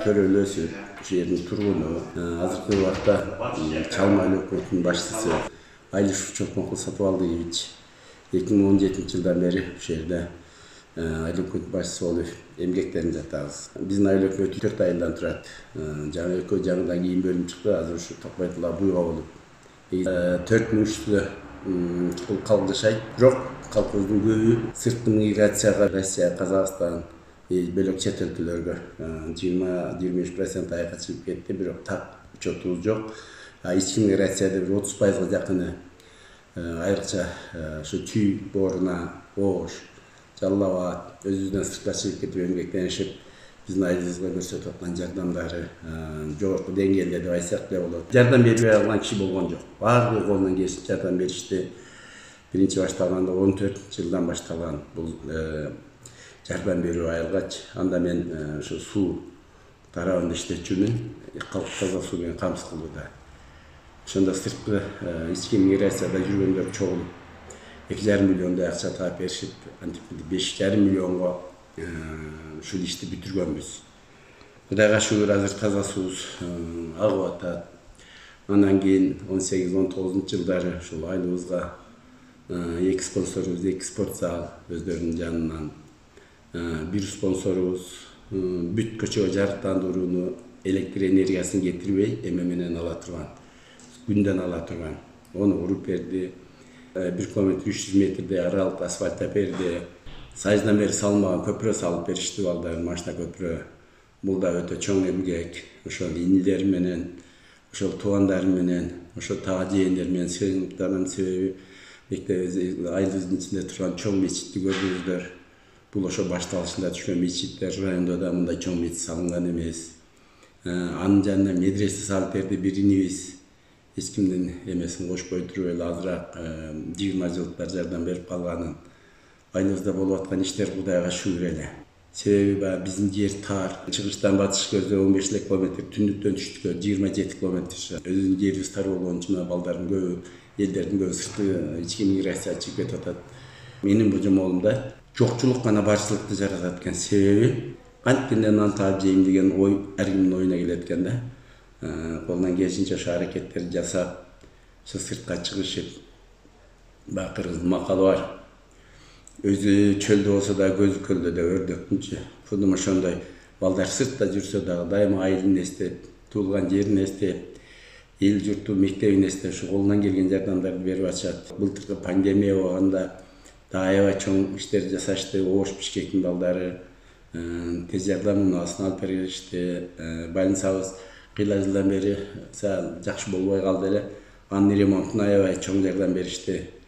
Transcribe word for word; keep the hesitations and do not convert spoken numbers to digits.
төрөлөөсү, ушул жердин тургуну, азыркы убакта чалма айлык өкмөтүнүн башчысы Айлыш Чолпонкул Сатыбалдиевич эки миң он жетинчи жылдан бери ушул жерде айлык өкмөтүнүн башчысы болуп эмгектенип жатабыз. Биздин айлык өкмөтү төрт айылдан турат. Жаңы экөө жаңыдан кийин бөлүнүп чыкты. Азыр ушу Токмайтыла буйга болуп төрт миң үч жүздөй калк жашайт. Бирок калкыбыздын көбү сырткы миграцияга Россия, Казакстан, бөлөк чет өлкөлөргө жыйырма жыйырма үч процент айга чыгып кетти. Бирок так учетубуз жок. Ички миграцияда бир отуз пайызга жакыны айрыкча ушу Чүй, Бооруна, Ош, Жалал Абад өзүбүздөн сыртка чыгып кетип эмгектенишип, биздин айылыбызга көрсөтүп аткан жардамдары жогорку деңгээлде деп айтсак да болот. Жардам бербей алган киши болгон жок. Баардыгы колунан келишинче жардам беришти. Биринчи башталганда он төртүнчү жылдан башталган бул жардам берүү айылгач. Анда мен ушу суу тарабында иштечүмүн. Калк таза суу менен камсыз кылууда. Ошондо сырткы ички миграцияда жүргөндөр чогулуп эки жарым миллиондой акча таап беришип, антип беш жарым миллионго ушул ишти бүтүргөнбүз. Кудайга шүгүр, азыр таза суубуз агып атат. Андан кийин он сегиз он тогузунчу жылдары ушул айылыбызга эки спонсорубуз, эки спорт зал өздөрүнүн жанынан, бир спонсорубуз бүт көчөгө жарыктандырууну, электр энергиясын кетирбей, эме менен ала турган, күндөн ала турган. Ону уруп берди. бир километр үч жүз метрдей аралык асфальт берди. Сайыздан бери салынбаган көпүрө салып беришти балдар, машина көпүрө. Бул да өтө чоң эмгек. Ошол инилер менен, ошол туугандар менен, ошол таа жээндер менен сыйынып себеби айылыбыздын ичинде турган чоң мечитти көрдүңүздөр. Бул ошо башталышында түшкөн мечиттер, райондо да мындай чоң мечит салынган эмес. Анын жанына медресе салып берди бир инибиз. Эч кимдин эмесин кошпой туруп эле азыраак жыйырма жылдыктар жардам берип калганын. Айылыбызда болуп аткан иштер Кудайга шүгүр эле. Себеби баягы биздин жер тар. Чыгыштан батышка көздөй он беш километр, түндүктөн түштүккө жыйырма жети километр. Өзүбүздүн жерибиз тар болгон үчүн балдардын көбү, элдердин көбү сырткы ички миграция чыгып кетип атат. Менин божомолумда жокчулук гана барчылыкты жаратат экен. Себеби кантип нан таап жейм деген ой ар кимдин оюна келет экен да. Колунан келишинче ошо аракеттерди жасап, ошо сыртка чыгышып, баягы кыргыздын макалы бар. Өзү чөлдө болсо да көзү көлдө да өрдөктүнчү. Фудум ошондой балдар сыртта жүрсө дагы дайыма айылын эстеп, туулган жерин эстеп, эл журту мектебин эстеп, ушу колунан келген жардамдарды берип атышат. Былтыркы пандемия болгондо да аябай чоң иштер жасашты. Ош, Бишкектин балдары тез жардам мунасын алып беришти. Больницабыз кыйла жылдан бери жакшы болбой калды эле. Анын ремонтуна аябай чоң жардам беришти.